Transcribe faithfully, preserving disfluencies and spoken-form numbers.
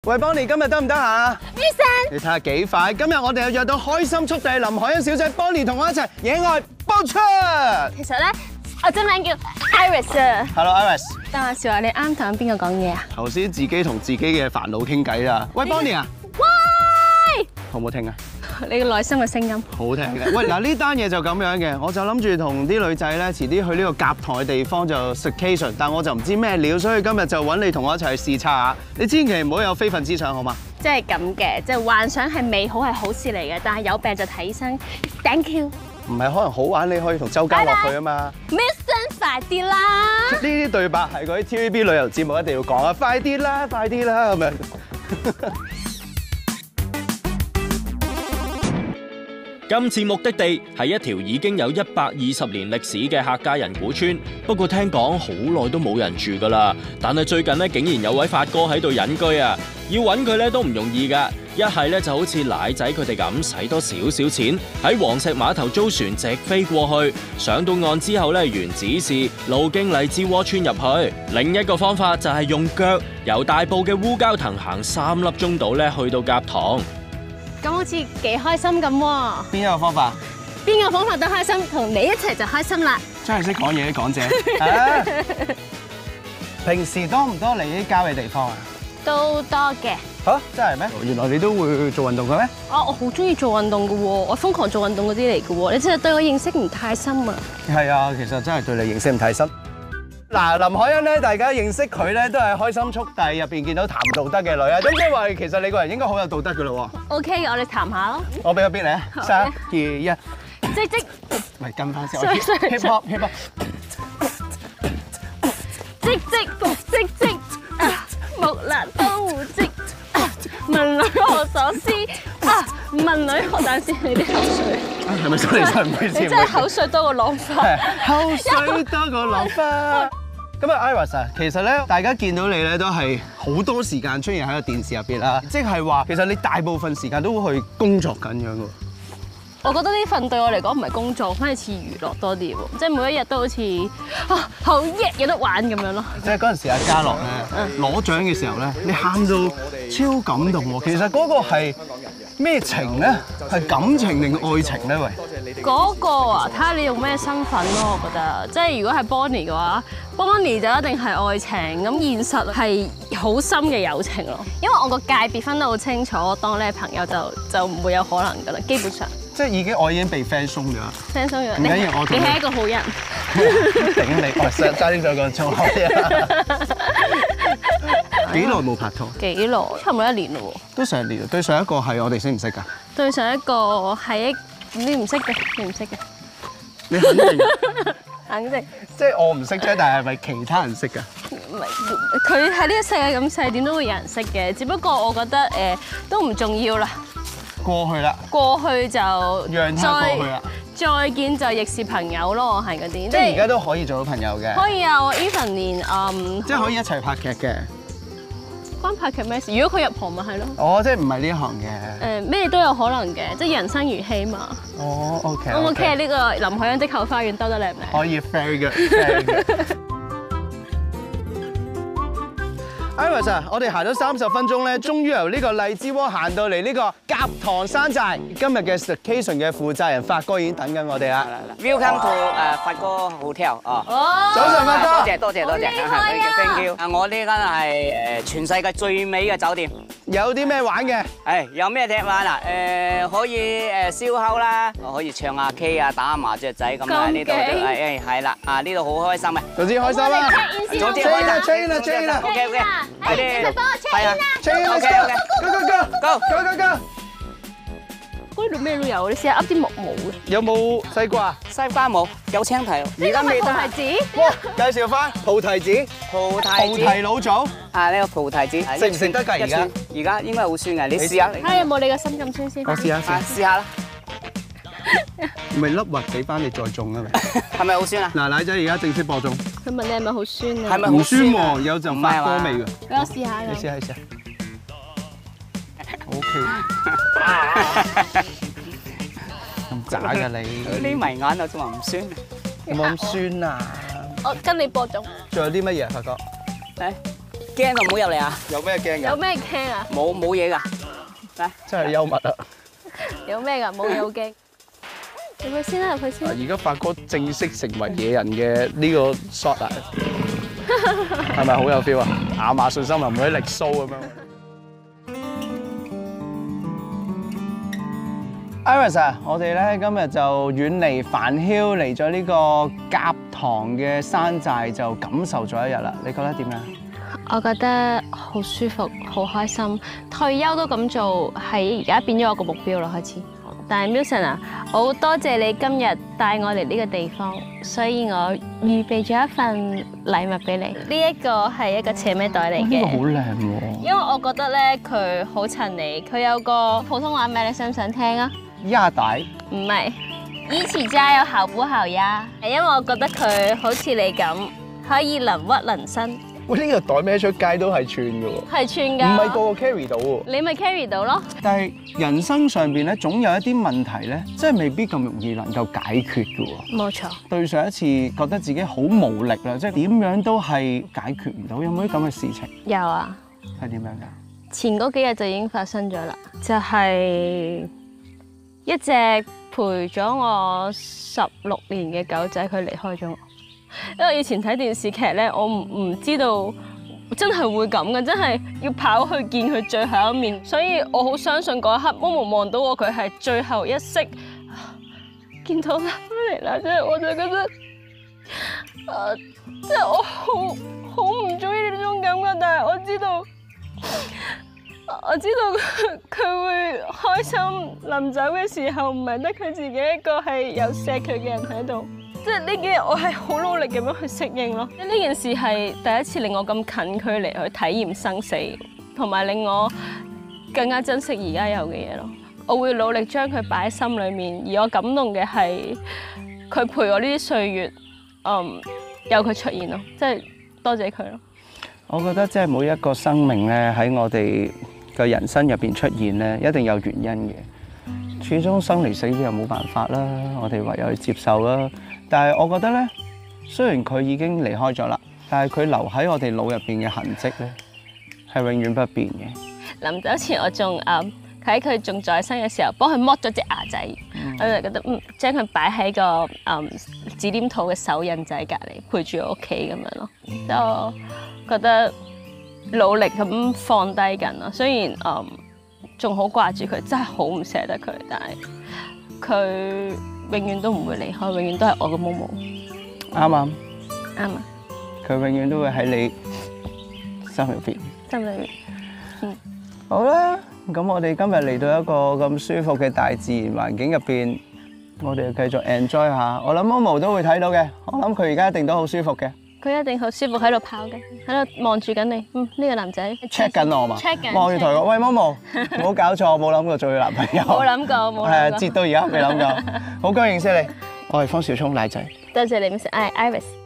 喂 ，Bonnie，今日得唔得閒啊 ？Vincent， 你睇下幾快，今日我哋又約到開心速遞林海欣小姐 Bonnie 同我一齊野外播出。 其實咧，我真名叫 Iris 啊。 Hello Iris。 等下笑下，你啱同邊個講嘢啊？ 頭先自己同自己嘅煩惱傾偈啦。喂 Bonnie 啊。 喂。 好唔好聽啊？ 你嘅內心嘅聲音。 好聽嘅。喂，嗱呢單嘢就咁樣嘅，我就諗住同啲女仔咧，遲啲去呢個夾台嘅地方就 staycation， 但我就唔知咩料，所以今日就揾你同我一齊去視察下。你千祈唔好有非分之想，好嗎？ 即係咁嘅，即係幻想係美好係好事嚟嘅，但係有病就睇醫生。Thank you。 唔係可能好玩，你可以同周家樂去啊嘛。 Vincent， 快啲啦！ 呢啲對白係嗰啲 T V B 旅遊節目一定要講啊！快啲啦，快啲啦咁樣。 今次目的地係一條已經有一百二十年歷史嘅客家人古村，不過聽講好耐都冇人住㗎啦。但係最近咧，竟然有位發哥喺度隱居啊！要揾佢咧都唔容易㗎。一係咧就好似奶仔佢哋咁，使多少少錢喺黃石碼頭租船直飛過去，上到岸之後咧沿指示路經荔枝窩村入去。另一個方法就係用腳由大埔嘅烏蛟騰行三粒鐘度咧去到甲塘。 咁好似幾開心咁喎！ 邊一個方法？ 邊個方法都開心，同你一齊就開心啦！ 真係識講嘢啲港姐。啊、平時多唔多嚟啲郊野地方啊？ 都多嘅。 嚇、啊，真係咩？原來你都會做運動嘅咩？ 啊，我好中意做運動嘅喎，我瘋狂做運動嗰啲嚟嘅喎，你真係對我認識唔太深啊！ 係啊，其實真係對你認識唔太深。嗱，林海欣咧，大家認識佢咧，都係開心速遞入邊見到談道德嘅女啊，咁即係話其實你個人應該好有道德嘅咯喎。 OK， 我哋談下咯。 我俾個 beat 你啊，三二一， 即即， 咪跟翻先。hip hop hip hop， 即即復即即，木蘭當戶織，問女何所思啊？問女何但是你啲口水。 係咪真係真唔好意思？ 你真係口水多過浪花。 口水多過浪花。咁啊 ，Iris 啊，其實咧，大家見到你咧都係好多時間出現喺個電視入邊啦，即係話其實你大部分時間都會去工作緊樣嘅。 我覺得呢份對我嚟講唔係工作，反而似娛樂多啲喎，即係每一日都好似啊好耶有得玩咁樣咯。 即係嗰陣時阿嘉樂咧攞獎嘅時候咧，你喊到超感動喎。其實嗰個係咩情咧？係感情定愛情咧？喂， 嗰個啊，睇下你用咩身份咯。我覺得，即係如果係 Bonnie 嘅話 ，Bonnie 就一定係愛情，咁現實係好深嘅友情咯。因為我個界別分得好清楚，當你係朋友就就唔會有可能噶啦，基本上。 即係已經我已經被 friend 鬆咗。 friend 鬆咗， 唔緊要，我你係一個好人。 頂你！我實揸啲咗個粗口啊！幾耐冇拍拖？ 幾耐？差唔多一年咯喎。 都成年。對上一個係我哋識唔識㗎？ 對上一個係你唔識嘅，你唔識嘅。 你肯定？ 肯定。 即係我唔識啫，但係係咪其他人識㗎？ 唔係，佢喺呢個世界咁細，點都會有人識嘅。只不過我覺得誒都唔重要啦。 過去啦。 過去就讓他過去啦。 再見就亦是朋友咯，我係嗰啲。 即係而家都可以做到朋友嘅。 可以啊，我 even 連嗯。 即係可以一齊拍劇嘅。 關拍劇咩事？如果佢入行咪係咯。 哦，即係唔係呢一行嘅。 誒咩都有可能嘅，即係人生如戲嘛。 哦 ，OK。 O 唔 OK 呢個林海欣的後花園兜得靚唔靚？ 可以 ，very good，very good。Iris 啊，我哋行咗三十分鐘咧，終於由呢個荔枝窩行到嚟呢個甲塘山寨。今日嘅 staycation 嘅負責人發哥已經等緊我哋啦。 Welcome to 誒發哥 hotel 哦。 哦。 早晨，發哥。 多謝多謝多謝。Thank you。啊，我呢間係誒全世界最美嘅酒店。 有啲咩玩嘅？ 誒，有咩踢玩啊？誒，可以誒燒烤啦，可以唱下 K 啊，打下麻雀仔咁啊。呢度誒誒係啦，啊呢度好開心嘅。 總之開心啦。 總之開心。 Chain 啦，chain 啦。 OK OK。 係你哋幫我 check 啦 ，check 啦 ，OK OK。 Go go go go go go。 嗰度咩都有，你試下噏啲木毛嘅。 有冇西瓜？ 西瓜冇，有青提。而家未得。 菩提子。 哇！介紹翻菩提子。 菩提菩提老祖。 啊，呢個菩提子食唔食得㗎？而家而家應該好酸嘅，你試下。 睇下有冇你個心咁酸先。 我試下先。 試下啦。 咪粒核俾翻你再種啊咪。 係咪好酸啊？ 嗱，奶仔而家正式播種。 佢問你係咪好酸啊？ 係咪唔好酸酸喎，有陣發哥味㗎。 俾我試下。 你試下，你試下。OK。咁渣㗎你？ 匿埋眼啊，仲話唔酸？ 有冇咁酸啊？ 我跟你播種。 仲有啲乜嘢，發哥？ 誒， 驚就唔好入嚟啊！ 有咩驚㗎？ 有咩驚啊？ 冇冇嘢㗎，嚟。 真係幽默啊！ 有咩㗎？冇嘢好驚。入去先啦，入去先。 而家發哥正式成為野人嘅呢個 shot 啊，係咪好有 feel 啊？亞馬遜森林嗰啲力蘇咁樣。Iris 啊，我哋咧今日就遠離繁囂，嚟咗呢個甲塘嘅山寨，就感受咗一日啦。你覺得點樣？ 我覺得好舒服，好開心。退休都咁做，係而家變咗我個目標啦，開始。但係 Milson 啊，我好多謝你今日帶我嚟呢個地方，所以我預備咗一份禮物俾你。呢一個係一個斜孭袋嚟嘅， 呢個好靚喎。 因為我覺得咧佢好襯你，佢有個普通話名，你想唔想聽啊？ 鴨帶唔係，一起加油好不好呀？係因為我覺得佢好似你咁，可以能屈能伸。 喂，呢個袋孭出街都係串嘅喎， 係串㗎， 唔係個個 carry 到喎。 你咪 carry 到咯。 但係人生上邊咧，總有一啲問題咧，真係未必咁容易能夠解決嘅喎。 冇錯。 對上一次覺得自己好無力啦，即係點樣都係解決唔到，有冇啲咁嘅事情？ 有啊。 係點樣㗎？ 前嗰幾日就已經發生咗啦，就係一隻陪咗我十六年嘅狗仔，佢離開咗我。因為以前睇電視劇咧，我唔唔知道真係會咁嘅，真係要跑去見佢最後一面，所以我好相信嗰一刻，Momo望到我，佢係最後一息見到佢翻嚟啦，即係我就覺得，誒、呃，即係我好好唔中意呢種感覺，但係我知道，我知道佢佢會開心，臨走嘅時候唔係得佢自己一個，係有錫佢嘅人喺度。即係呢幾日我係好努力咁樣去適應咯。呢件事係第一次令我咁近距離去體驗生死，同埋令我更加珍惜而家有嘅嘢咯。我會努力將佢擺喺心裏面，而我感動嘅係佢陪我呢啲歲月，嗯，有佢出現咯，即係多謝佢咯。 我覺得即係每一個生命咧喺我哋嘅人生入邊出現咧，一定有原因嘅。始終生離死別又冇辦法啦，我哋唯有去接受啦。但係我覺得咧，雖然佢已經離開咗啦，但係佢留喺我哋腦入邊嘅痕跡咧，係永遠不變嘅。 臨走前我仲誒喺佢仲在生嘅時候，幫佢剝咗隻牙仔，嗯、我就覺得嗯，將佢擺喺個誒、嗯、紙黏土嘅手印仔隔離，陪住我屋企咁樣咯。即係我覺得努力咁放低緊咯，雖然誒仲好掛住佢，真係好唔捨得佢，但係佢永遠都唔會離開，永遠都係我嘅 Momo。 啱啊， 啱啊， 佢永遠都會喺你心入邊。 心裏面，嗯， 好啦，咁我哋今日嚟到一個咁舒服嘅大自然環境入邊，我哋繼續 enjoy 下。我諗 Momo 都會睇到嘅，我諗佢而家一定都好舒服嘅。 佢一定好舒服喺度跑嘅，喺度望住緊你。嗯，呢、這個男仔 check 緊我嘛 check 緊， 望住台我，喂 Momo，唔好搞錯，我冇諗過做佢男朋友。 冇諗過，冇諗過。 係啊，截到而家未諗過。好高興認識你，我係方紹聰奶仔。 多謝你，Miss Iris。